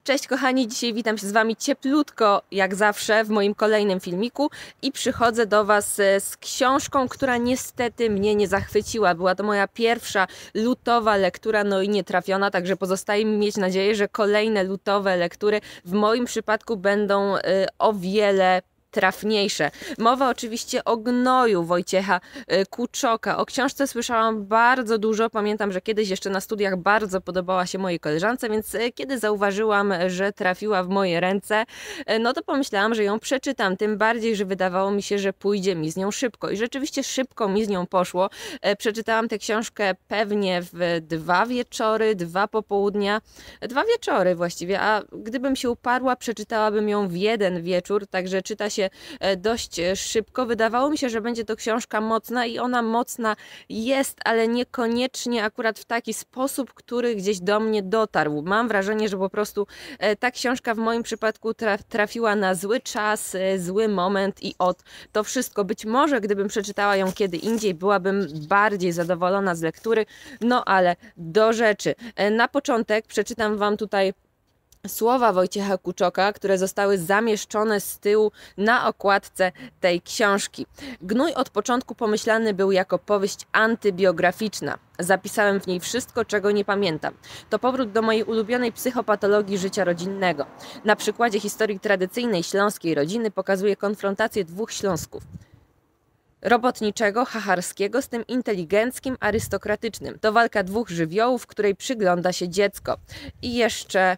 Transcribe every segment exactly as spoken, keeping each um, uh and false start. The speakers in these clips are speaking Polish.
Cześć kochani, dzisiaj witam się z Wami cieplutko, jak zawsze w moim kolejnym filmiku i przychodzę do Was z książką, która niestety mnie nie zachwyciła. Była to moja pierwsza lutowa lektura, no i nie trafiona, także pozostaje mi mieć nadzieję, że kolejne lutowe lektury w moim przypadku będą y, o wiele trafniejsze. Mowa oczywiście o Gnoju Wojciecha Kuczoka. O książce słyszałam bardzo dużo. Pamiętam, że kiedyś jeszcze na studiach bardzo podobała się mojej koleżance, więc kiedy zauważyłam, że trafiła w moje ręce, no to pomyślałam, że ją przeczytam. Tym bardziej, że wydawało mi się, że pójdzie mi z nią szybko. I rzeczywiście szybko mi z nią poszło. Przeczytałam tę książkę pewnie w dwa wieczory, dwa popołudnia. Dwa wieczory właściwie, a gdybym się uparła, przeczytałabym ją w jeden wieczór, także czyta się dość szybko. Wydawało mi się, że będzie to książka mocna i ona mocna jest, ale niekoniecznie akurat w taki sposób, który gdzieś do mnie dotarł. Mam wrażenie, że po prostu ta książka w moim przypadku trafiła na zły czas, zły moment i od to wszystko. Być może gdybym przeczytała ją kiedy indziej, byłabym bardziej zadowolona z lektury, no ale do rzeczy. Na początek przeczytam Wam tutaj słowa Wojciecha Kuczoka, które zostały zamieszczone z tyłu na okładce tej książki. Gnój od początku pomyślany był jako powieść antybiograficzna. Zapisałem w niej wszystko, czego nie pamiętam. To powrót do mojej ulubionej psychopatologii życia rodzinnego. Na przykładzie historii tradycyjnej śląskiej rodziny pokazuje konfrontację dwóch Śląsków. Robotniczego, chacharskiego z tym inteligenckim, arystokratycznym. To walka dwóch żywiołów, której przygląda się dziecko. I jeszcze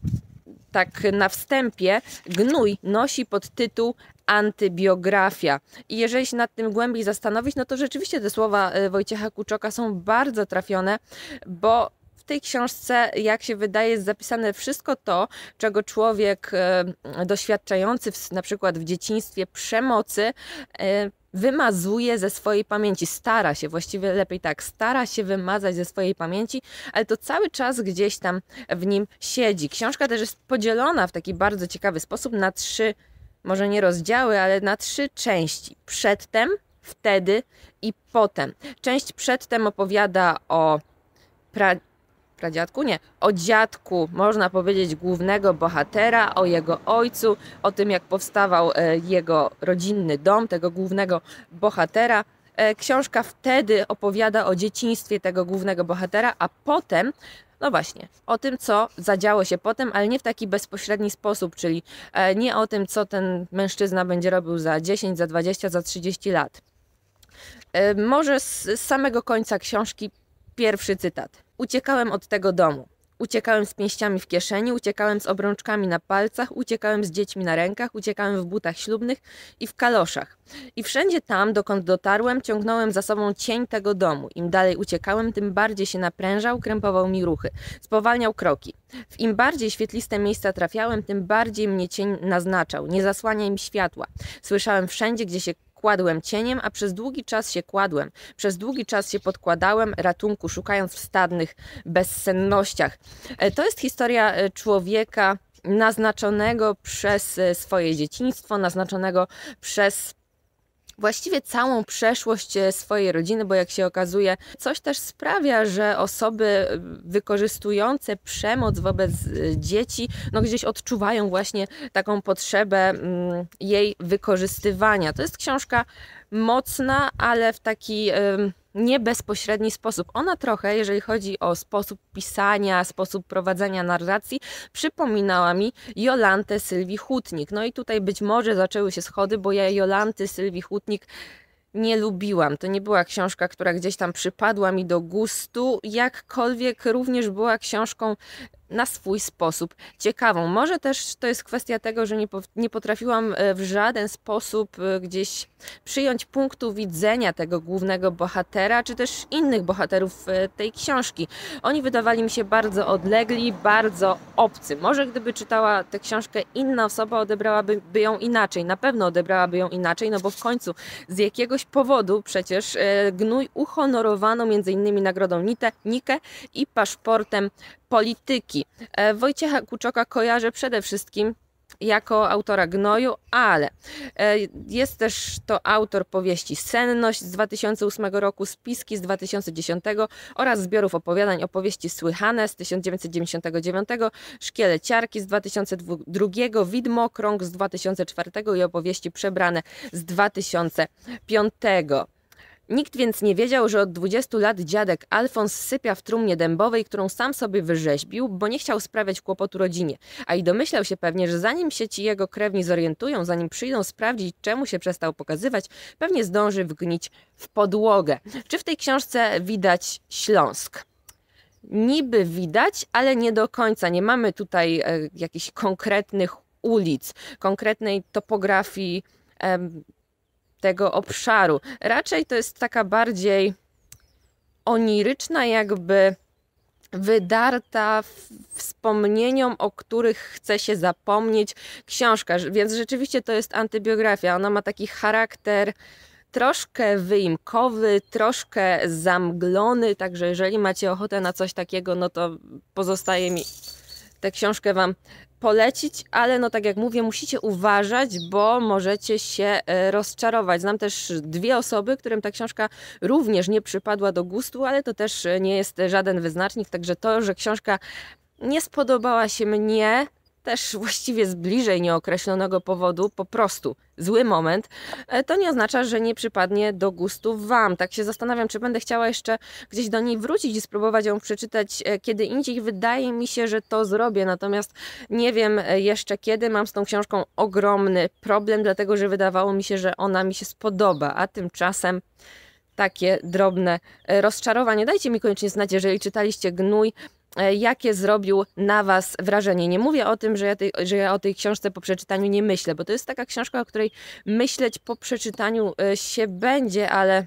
tak na wstępie, Gnój nosi podtytuł Antybiografia. I jeżeli się nad tym głębiej zastanowić, no to rzeczywiście te słowa Wojciecha Kuczoka są bardzo trafione, bo w tej książce, jak się wydaje, jest zapisane wszystko to, czego człowiek doświadczający w, na przykład w dzieciństwie przemocy wymazuje ze swojej pamięci, stara się, właściwie lepiej tak, stara się wymazać ze swojej pamięci, ale to cały czas gdzieś tam w nim siedzi. Książka też jest podzielona w taki bardzo ciekawy sposób na trzy, może nie rozdziały, ale na trzy części. Przedtem, wtedy i potem. Część przedtem opowiada o pra pradziadku? Nie, o dziadku, można powiedzieć, głównego bohatera, o jego ojcu, o tym, jak powstawał jego rodzinny dom, tego głównego bohatera. Książka wtedy opowiada o dzieciństwie tego głównego bohatera, a potem, no właśnie, o tym, co zadziało się potem, ale nie w taki bezpośredni sposób, czyli nie o tym, co ten mężczyzna będzie robił za dziesięć, za dwadzieścia, za trzydzieści lat. Może z samego końca książki pierwszy cytat. Uciekałem od tego domu. Uciekałem z pięściami w kieszeni, uciekałem z obrączkami na palcach, uciekałem z dziećmi na rękach, uciekałem w butach ślubnych i w kaloszach. I wszędzie tam, dokąd dotarłem, ciągnąłem za sobą cień tego domu. Im dalej uciekałem, tym bardziej się naprężał, krępował mi ruchy, spowalniał kroki. W im bardziej świetliste miejsca trafiałem, tym bardziej mnie cień naznaczał, nie zasłaniał mi światła. Słyszałem wszędzie, gdzie się kładłem cieniem, a przez długi czas się kładłem. Przez długi czas się podkładałem, ratunku szukając w stadnych bezsennościach. To jest historia człowieka naznaczonego przez swoje dzieciństwo, naznaczonego przez właściwie całą przeszłość swojej rodziny, bo jak się okazuje, coś też sprawia, że osoby wykorzystujące przemoc wobec dzieci, no gdzieś odczuwają właśnie taką potrzebę jej wykorzystywania. To jest książka mocna, ale w taki nie bezpośredni sposób. Ona trochę, jeżeli chodzi o sposób pisania, sposób prowadzenia narracji, przypominała mi Jolantę Sylwii Hutnik. No i tutaj być może zaczęły się schody, bo ja Jolanty Sylwii Hutnik nie lubiłam. To nie była książka, która gdzieś tam przypadła mi do gustu, jakkolwiek również była książką na swój sposób ciekawą. Może też to jest kwestia tego, że nie, po, nie potrafiłam w żaden sposób gdzieś przyjąć punktu widzenia tego głównego bohatera, czy też innych bohaterów tej książki. Oni wydawali mi się bardzo odlegli, bardzo obcy. Może gdyby czytała tę książkę inna osoba, odebrałaby by ją inaczej. Na pewno odebrałaby ją inaczej, no bo w końcu z jakiegoś powodu przecież Gnój uhonorowano między innymi nagrodą Nikę i paszportem polityki. Wojciecha Kuczoka kojarzę przede wszystkim jako autora Gnoju, ale jest też to autor powieści Senność z dwa tysiące ósmego roku, Spiski z dwa tysiące dziesiątego oraz zbiorów opowiadań opowieści Słychane z tysiąc dziewięćset dziewięćdziesiątego dziewiątego, Szkieleciarki z dwa tysiące drugiego, Widmokrąg z dwa tysiące czwartego i opowieści Przebrane z dwa tysiące piątego. Nikt więc nie wiedział, że od dwudziestu lat dziadek Alfons sypia w trumnie dębowej, którą sam sobie wyrzeźbił, bo nie chciał sprawiać kłopotu rodzinie. A i domyślał się pewnie, że zanim się ci jego krewni zorientują, zanim przyjdą sprawdzić, czemu się przestał pokazywać, pewnie zdąży wgnić w podłogę. Czy w tej książce widać Śląsk? Niby widać, ale nie do końca. Nie mamy tutaj e, jakichś konkretnych ulic, konkretnej topografii e, tego obszaru. Raczej to jest taka bardziej oniryczna, jakby wydarta wspomnieniom, o których chce się zapomnieć książka, więc rzeczywiście to jest antybiografia. Ona ma taki charakter troszkę wyimkowy, troszkę zamglony, także jeżeli macie ochotę na coś takiego, no to pozostaje mi tę książkę wam polecić, ale no tak jak mówię, musicie uważać, bo możecie się rozczarować. Znam też dwie osoby, którym ta książka również nie przypadła do gustu, ale to też nie jest żaden wyznacznik, także to, że książka nie spodobała się mnie, też właściwie z bliżej nieokreślonego powodu, po prostu zły moment, to nie oznacza, że nie przypadnie do gustu wam. Tak się zastanawiam, czy będę chciała jeszcze gdzieś do niej wrócić i spróbować ją przeczytać kiedy indziej. Wydaje mi się, że to zrobię, natomiast nie wiem jeszcze kiedy. Mam z tą książką ogromny problem, dlatego że wydawało mi się, że ona mi się spodoba, a tymczasem takie drobne rozczarowanie. Dajcie mi koniecznie znać, jeżeli czytaliście Gnój, jakie zrobił na was wrażenie. Nie mówię o tym, że ja, tej, że ja o tej książce po przeczytaniu nie myślę, bo to jest taka książka, o której myśleć po przeczytaniu się będzie, ale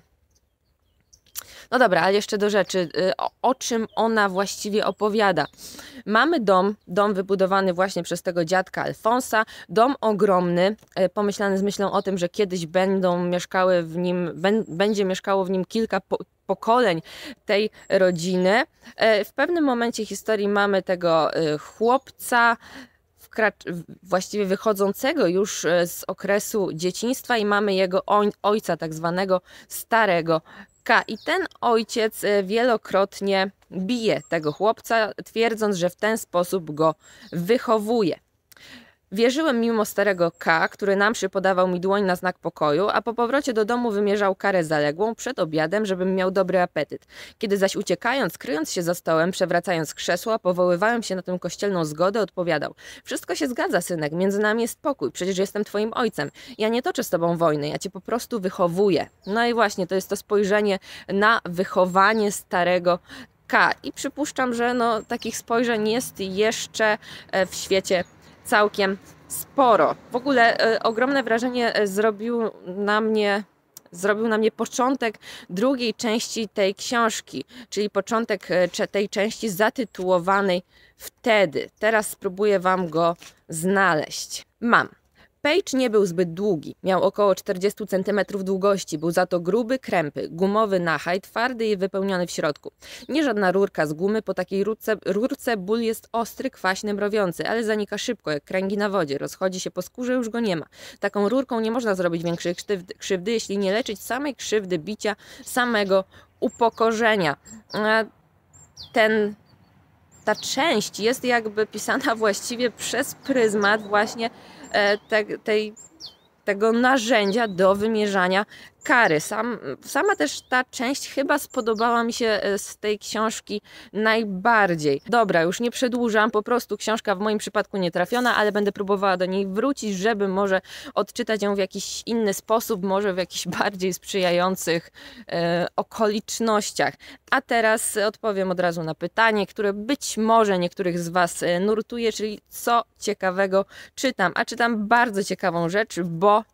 no dobra, ale jeszcze do rzeczy, o, o czym ona właściwie opowiada. Mamy dom, dom wybudowany właśnie przez tego dziadka Alfonsa, dom ogromny, pomyślany z myślą o tym, że kiedyś będą mieszkały w nim, będzie mieszkało w nim kilka po, pokoleń tej rodziny. W pewnym momencie historii mamy tego chłopca, właściwie wychodzącego już z okresu dzieciństwa i mamy jego ojca, tak zwanego starego K. I ten ojciec wielokrotnie bije tego chłopca, twierdząc, że w ten sposób go wychowuje. Wierzyłem mimo starego K, który na mszy podawał mi dłoń na znak pokoju, a po powrocie do domu wymierzał karę zaległą przed obiadem, żebym miał dobry apetyt. Kiedy zaś uciekając, kryjąc się za stołem, przewracając krzesła, powoływałem się na tę kościelną zgodę, odpowiadał: wszystko się zgadza, synek, między nami jest pokój, przecież jestem twoim ojcem. Ja nie toczę z tobą wojny, ja cię po prostu wychowuję. No i właśnie, to jest to spojrzenie na wychowanie starego K. I przypuszczam, że no, takich spojrzeń jest jeszcze w świecie całkiem sporo. W ogóle e, ogromne wrażenie zrobił na mnie, zrobił na mnie początek drugiej części tej książki, czyli początek e, tej części zatytułowanej Wtedy. Teraz spróbuję wam go znaleźć. Mam. Page nie był zbyt długi, miał około czterdzieści centymetrów długości, był za to gruby, krępy, gumowy nachaj, twardy i wypełniony w środku. Nie żadna rurka z gumy, po takiej rurce, rurce ból jest ostry, kwaśny, mrowiący, ale zanika szybko, jak kręgi na wodzie, rozchodzi się po skórze, już go nie ma. Taką rurką nie można zrobić większej krzywdy, krzywdy jeśli nie leczyć samej krzywdy bicia, samego upokorzenia. Ten... Ta część jest jakby pisana właściwie przez pryzmat właśnie te, tej, tego narzędzia do wymierzania kary. Sam, sama też ta część chyba spodobała mi się z tej książki najbardziej. Dobra, już nie przedłużam, po prostu książka w moim przypadku nie trafiona, ale będę próbowała do niej wrócić, żeby może odczytać ją w jakiś inny sposób, może w jakichś bardziej sprzyjających e, okolicznościach. A teraz odpowiem od razu na pytanie, które być może niektórych z was nurtuje, czyli co ciekawego czytam. A czytam bardzo ciekawą rzecz, bo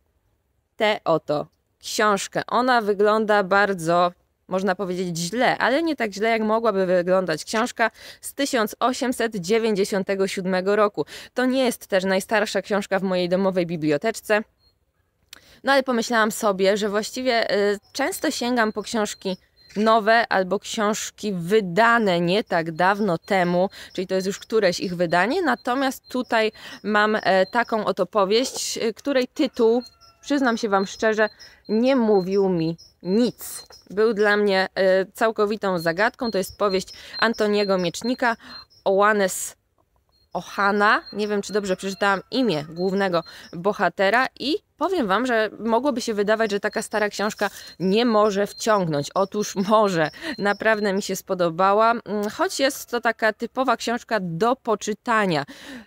tę oto książkę. Ona wygląda bardzo, można powiedzieć, źle, ale nie tak źle, jak mogłaby wyglądać książka z tysiąc osiemset dziewięćdziesiątego siódmego roku. To nie jest też najstarsza książka w mojej domowej biblioteczce, no ale pomyślałam sobie, że właściwie y, często sięgam po książki nowe albo książki wydane nie tak dawno temu, czyli to jest już któreś ich wydanie, natomiast tutaj mam taką oto powieść, której tytuł, przyznam się Wam szczerze, nie mówił mi nic. Był dla mnie całkowitą zagadką. To jest powieść Antoniego Miecznika, Ołanes Ohana. Nie wiem, czy dobrze przeczytałam imię głównego bohatera i powiem Wam, że mogłoby się wydawać, że taka stara książka nie może wciągnąć. Otóż może. Naprawdę mi się spodobała, choć jest to taka typowa książka do poczytania.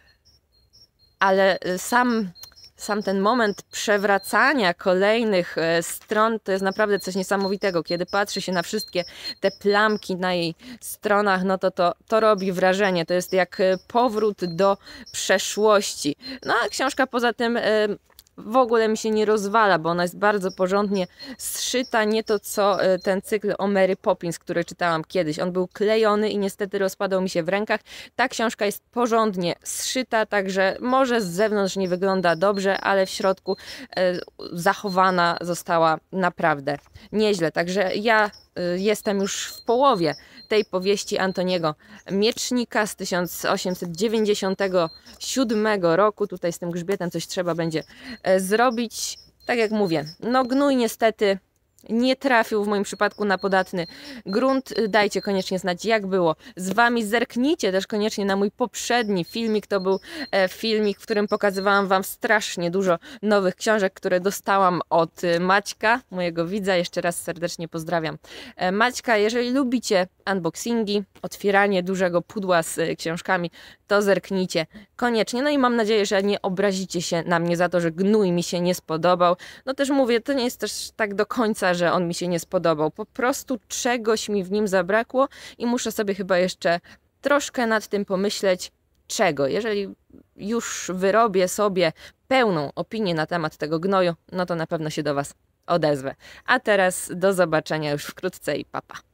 Ale sam... Sam ten moment przewracania kolejnych stron to jest naprawdę coś niesamowitego. Kiedy patrzy się na wszystkie te plamki na jej stronach, no to to, to robi wrażenie. To jest jak powrót do przeszłości. No a książka poza tym w ogóle mi się nie rozwala, bo ona jest bardzo porządnie zszyta. Nie to co ten cykl o Mary Poppins, który czytałam kiedyś. On był klejony i niestety rozpadał mi się w rękach. Ta książka jest porządnie zszyta, także może z zewnątrz nie wygląda dobrze, ale w środku zachowana została naprawdę nieźle. Także ja jestem już w połowie tej powieści Antoniego Miecznika z tysiąc osiemset dziewięćdziesiątego siódmego roku. Tutaj z tym grzbietem coś trzeba będzie zrobić. Tak jak mówię, no gnój niestety nie trafił w moim przypadku na podatny grunt. Dajcie koniecznie znać, jak było z Wami. Zerknijcie też koniecznie na mój poprzedni filmik. To był filmik, w którym pokazywałam Wam strasznie dużo nowych książek, które dostałam od Maćka, mojego widza. Jeszcze raz serdecznie pozdrawiam Maćka. Jeżeli lubicie unboxingi, otwieranie dużego pudła z książkami, to zerknijcie koniecznie. No i mam nadzieję, że nie obrazicie się na mnie za to, że gnój mi się nie spodobał. No też mówię, to nie jest też tak do końca, że on mi się nie spodobał. Po prostu czegoś mi w nim zabrakło i muszę sobie chyba jeszcze troszkę nad tym pomyśleć, czego. Jeżeli już wyrobię sobie pełną opinię na temat tego gnoju, no to na pewno się do Was odezwę. A teraz do zobaczenia już wkrótce i pa pa.